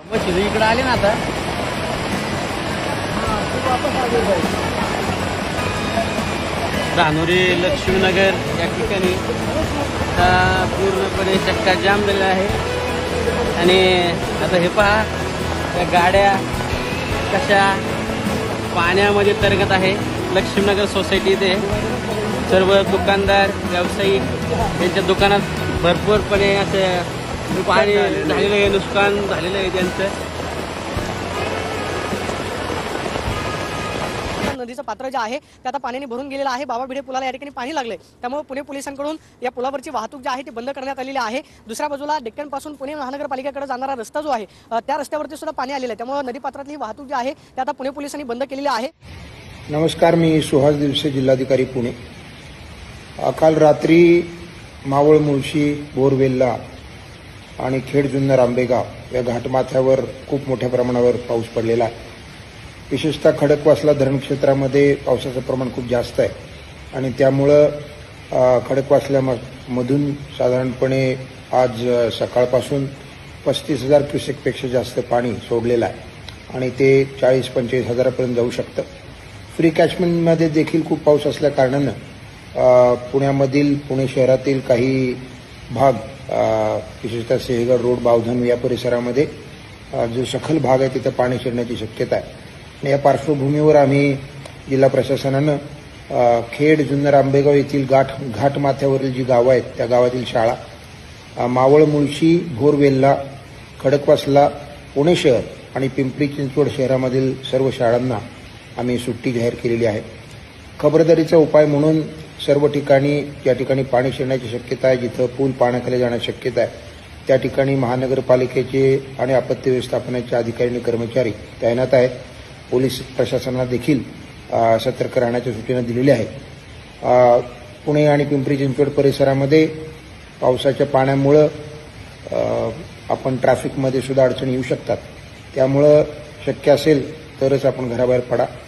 इकडे आले ना आता धानोरी लक्ष्मीनगर या ठिकाणी पूर्णपणे चक्का जाम झालेला आहे। आणि आता हे पहा या गाड्या कशा पाण्यामध्ये तरंगत आहे। लक्ष्मीनगर सोसायटीमध्ये सर्व दुकानदार व्यावसायिक यांच्या दुकानात भरपूरपणे असं पाणी झालेलं आहे, नुकसान झालेलं आहे त्यांचं। नदीचं पात्र जे आहे ते आता पाण्याने भरून गेलेलं आहे। बाबाभिडे पुलाला या ठिकाणी पाणी लागले, त्यामुळे पुणे पोलिसांकडून या पुलावरची वाहतूक जी आहे ती बंद करण्यात आलेली आहे। दुसऱ्या बाजूला डेक्कन पासून पुणे महानगरपालिकेकडे जाणारा रस्ता जो आहे त्या रस्त्यावरती सुद्धा पाणी आलेलं आहे, त्यामुळे नदीपात्रातली वाहतूक जी आहे ते आता पुणे पोलिसांनी बंद केलेली आहे। नमस्कार, मी सुहास दिवसे, जिल्हाधिकारी पुणे। काल रात्री मावळ, मुळशी, बोरवेल्ला आणि खेड, जुन्नर, आंबेगाव या घाटमाथ्यावर खूप मोठ्या प्रमाणावर पाऊस पडलेला आहे। विशेषतः खडकवासला धरण क्षेत्रामध्ये पावसाचं प्रमाण खूप जास्त आहे आणि त्यामुळं खडकवासल्यामधून साधारणपणे आज सकाळपासून 35,000 क्युसेकपेक्षा जास्त पाणी सोडलेलं आहे आणि ते 40-45 हजारापर्यंत जाऊ शकतं। फ्री कॅचमेंटमध्ये देखील खूप पाऊस असल्या कारणानं पुण्यामधील, पुणे शहरातील काही भाग विशेषतः सिंहगड रोड, बावधन या परिसरामध्ये जो सखल भाग आहे तिथं पाणी शिरण्याची शक्यता आहे। या पार्श्वभूमीवर आम्ही जिल्हा प्रशासनानं खेड, जुन्नर, आंबेगाव येथील घाटमाथ्यावरील जी गावं आहेत त्या गावातील शाळा, मावळ, मुळशी, बोरवेल्ला, खडकवासला, पुणे शहर आणि पिंपरी चिंचवड शहरामधील सर्व शाळांना आम्ही सुट्टी जाहीर केलेली आहे। खबरदारीचा उपाय म्हणून सर्व ठिकाणी ज्या ठिकाणी पाणी शिरण्याची शक्यता आहे, जिथं पूल पाण्याखाली जाण्याची शक्यता आहे त्या ठिकाणी महानगरपालिकेचे आणि आपत्ती व्यवस्थापनाचे अधिकारी आणि कर्मचारी तैनात आहेत। पोलीस प्रशासनाला देखील सतर्क राहण्याच्या सूचना दिलेल्या आहेत। पुणे आणि पिंपरी चिंचवड परिसरामध्ये पावसाच्या पाण्यामुळं आपण ट्रॅफिकमध्ये सुद्धा अडचणी येऊ शकतात, त्यामुळं शक्य असेल तरच आपण घराबाहेर पडा।